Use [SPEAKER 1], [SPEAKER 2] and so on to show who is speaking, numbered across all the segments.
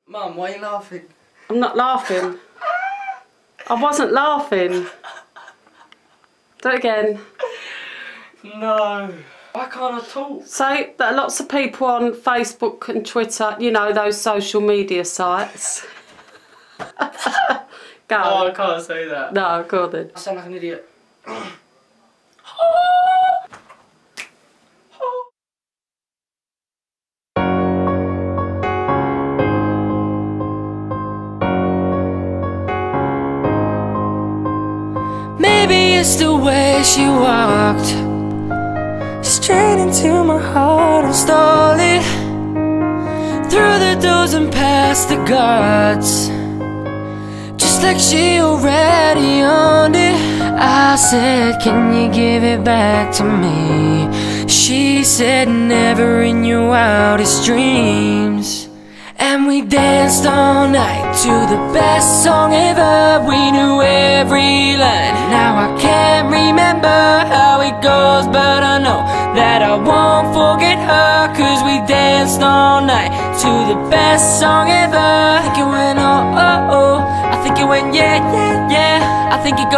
[SPEAKER 1] Mum, why are you laughing?
[SPEAKER 2] I'm not laughing. I wasn't laughing. Do it again.
[SPEAKER 1] No. Why can't I talk?
[SPEAKER 2] So, there are lots of people on Facebook and Twitter, you know, those social media sites. Go.
[SPEAKER 1] Oh, I can't say that.
[SPEAKER 2] No, go on then.
[SPEAKER 1] I sound like an idiot.
[SPEAKER 3] Maybe it's the way she walked straight into my heart and stole it through the doors and past the guards, just like she already owned it. I said, can you give it back to me? She said, never in your wildest dreams. And we danced all night to the best song ever. We knew every line. Now I can't remember how it goes, but I know that I won't forget her. Cause we danced all night to the best song ever. I think it went oh, oh, oh. I think it went yeah, yeah, yeah. I think it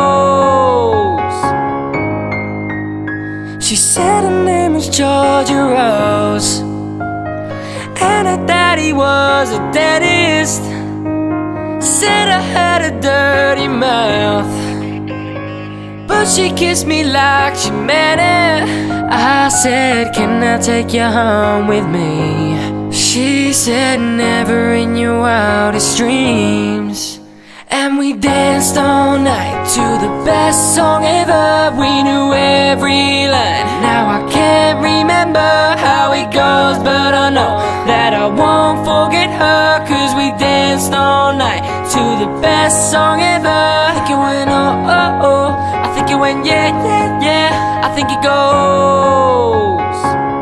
[SPEAKER 3] goes. She said her name is Georgia Rose, and her daddy was a dentist. Said I had a dirty mouth, but she kissed me like she meant it. I said, can I take you home with me? She said, never in your wildest dreams. And we danced all night to the best song ever. We knew every line. Now I can't remember how it goes, but I know that I won't forget her. Cause we danced all night to the best song ever. I think it went oh, oh, oh. I think it went yeah, yeah, yeah. I think it goes.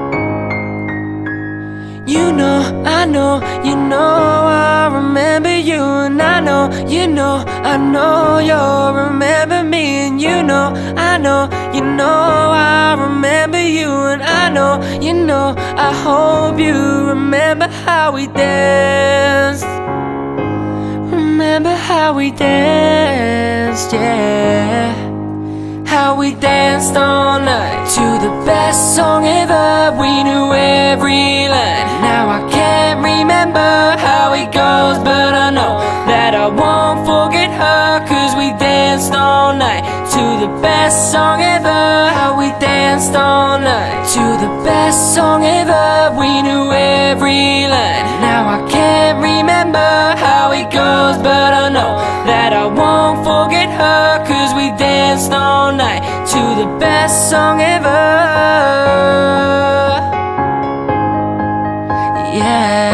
[SPEAKER 3] You know, I know, you know, I remember you. And I know, you know, I know you'll remember me. And you know, I know, you know, I remember you. And I know, you know, I hope you remember how we danced. Remember how we danced, yeah. How we danced all night to the best song ever. We knew every line. Now I can't remember how it goes, but I know that I won't forget her. Cause we danced all night to the best song ever. How we danced all night to the best song ever. We knew every line. Now I can't remember how it goes, but I know that I won't forget her. Cause we danced all night to the best song ever. Yeah.